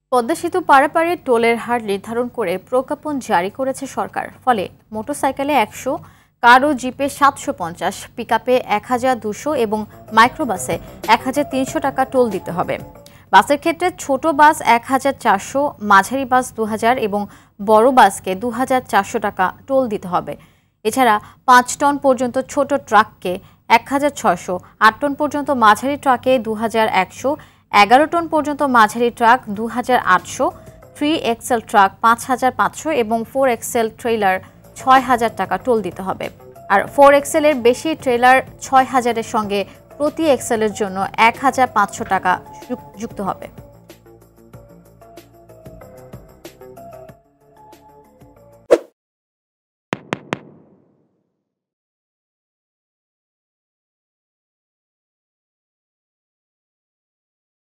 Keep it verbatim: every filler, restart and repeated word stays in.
পদ্মা সেতু পারাপারে টোলের হার নির্ধারণ করে প্রজ্ঞাপন জারি করেছে সরকার। ফলে মোটরসাইকেলে একশো, কার ও জিপে সাতশো পঞ্চাশ, পিকআপে এক হাজার দুশো এবং মাইক্রোবাসে এক হাজার তিনশো টাকা টোল দিতে হবে। বাসের ক্ষেত্রে ছোট বাস এক হাজার চারশো, মাঝারি বাস দু হাজার এবং বড় বাসকে দু হাজার চারশো টাকা টোল দিতে হবে। এছাড়া পাঁচ টন পর্যন্ত ছোট ট্রাককে এক হাজার ছয়শো, আট টন পর্যন্ত মাঝারি ট্রাকে দু হাজার একশো, এগারো টন পর্যন্ত মাঝারি ট্রাক দু হাজার আটশো, থ্রি এক্সেল ট্রাক পাঁচ হাজার পাঁচশো এবং ফোর এক্সেল ট্রেলার ছয় হাজার টাকা টোল দিতে হবে। আর ফোর এক্সেলের বেশি ট্রেলার ছয় হাজারের সঙ্গে প্রতি এক্সেলের জন্য এক হাজার পাঁচশো টাকা যুক্ত হবে।